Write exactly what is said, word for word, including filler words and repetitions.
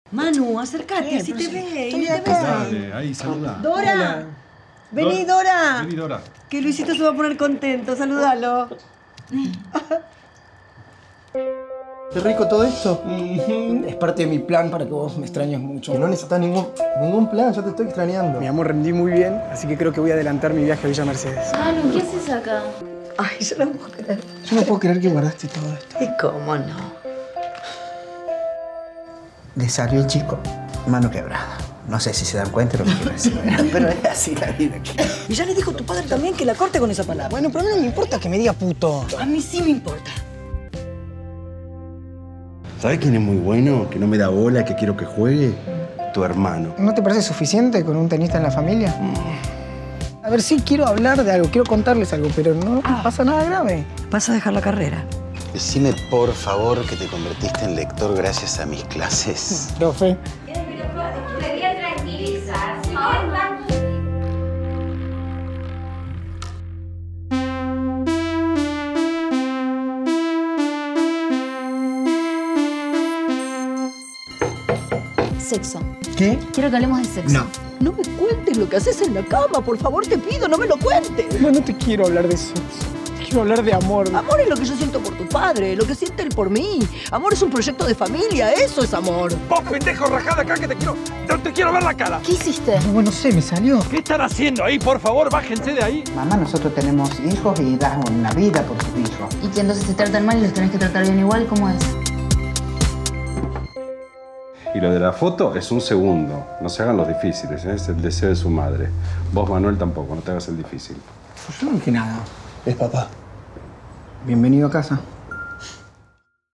Manu, acércate, si te ve, si te ve. Dale, ahí, saluda. ¡Dora! Hola. ¡Vení, Dora! Vení, Dora. Que Luisito se va a poner contento, saludalo. Qué rico todo esto. Es parte de mi plan para que vos me extrañes mucho. No necesitas ningún, ningún plan, yo te estoy extrañando. Mi amor, rendí muy bien, así que creo que voy a adelantar mi viaje a Villa Mercedes. Manu, ¿qué haces acá? Ay, yo no puedo creer. Yo no puedo creer que guardaste todo esto. ¿Y cómo no? Le salió el chico, mano quebrada. No sé si se dan cuenta de lo que quiero decir, pero es así la vida. Y ya le dijo tu padre también que la corte con esa palabra. Bueno, pero a mí no me importa que me diga puto. A mí sí me importa. ¿Sabes quién es muy bueno? Que no me da bola, que quiero que juegue. Tu hermano. ¿No te parece suficiente con un tenista en la familia? A ver, sí, quiero hablar de algo, quiero contarles algo, pero no pasa nada grave. Vas a dejar la carrera. Decime, por favor, que te convertiste en lector gracias a mis clases. Profe. Debería tranquilizarse. Sexo. ¿Qué? Quiero que hablemos de sexo. No. No me cuentes lo que haces en la cama, por favor, te pido, no me lo cuentes. No, no te quiero hablar de sexo. Te quiero hablar de amor. Amor es lo que yo siento por tu padre, lo que siente él por mí. Amor es un proyecto de familia, eso es amor. Vos, pendejo, rajada acá que te quiero... No te quiero ver la cara. ¿Qué hiciste? No, bueno, no sé, me salió. ¿Qué están haciendo ahí? Por favor, bájense de ahí. Mamá, nosotros tenemos hijos y das una vida por tus hijos. ¿Y que entonces se tratan mal y los tenés que tratar bien igual? ¿Cómo es? Y lo de la foto es un segundo. No se hagan los difíciles, ¿eh? Es el deseo de su madre. Vos, Manuel, tampoco. No te hagas el difícil. Yo no dije nada. Es papá. Bienvenido a casa.